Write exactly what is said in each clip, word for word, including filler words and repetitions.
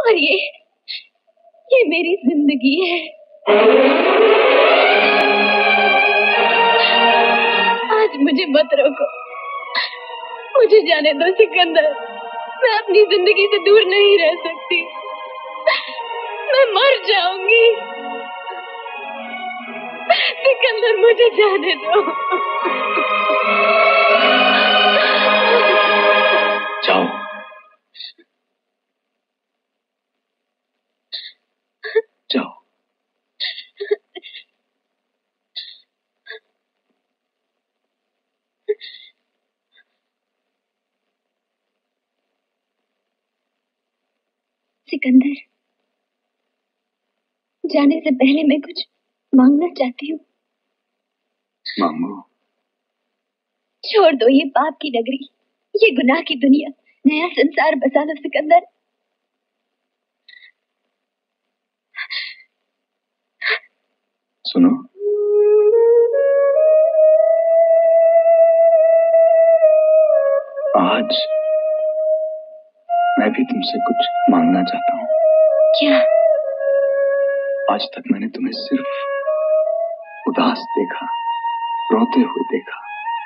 और ये ये मेरी जिंदगी है। आज मुझे मत रोको, मुझे जाने दो सिकंदर। मैं अपनी जिंदगी से दूर नहीं रह सकती, मैं मर जाऊंगी। सिकंदर मुझे जाने दो। जाओ। जाओ। सिकंदर, जाने से पहले मैं कुछ मांगना चाहती हूँ। मांगो। छोड़ दो ये पाप की नगरी, ये गुनाह की दुनिया, नया संसार बसा लो सिकंदर। सुनो, आज मैं भी तुमसे कुछ मांगना चाहता हूँ। क्या? आज तक मैंने तुम्हें सिर्फ उदास देखा, रोते हुए देखा।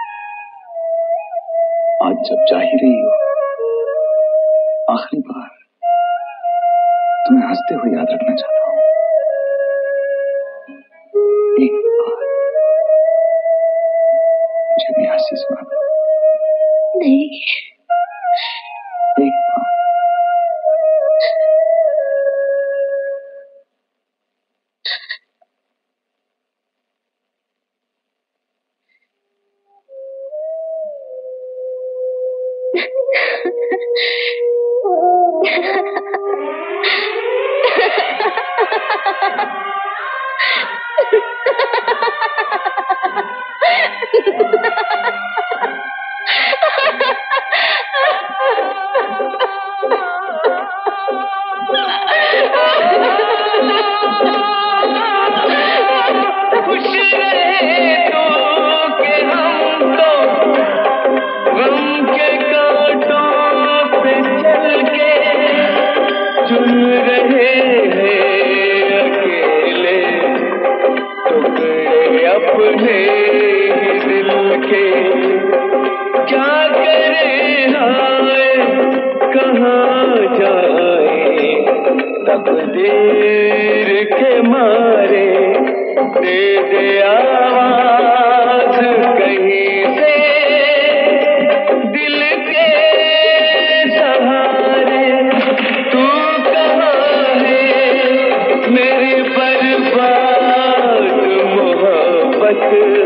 आज जब जा ही रही हो, आखिरी बार तुम्हें हंसते हुए याद रखना चाहता हूँ। एक बार मुझे अपनी हंसी सुना दो। नहीं। एक बार। तकदीर के मारे दे दे आवाज कहीं से, दिल के सहारे। तू कहाँ है मेरी बर्बाद मोहब्बत।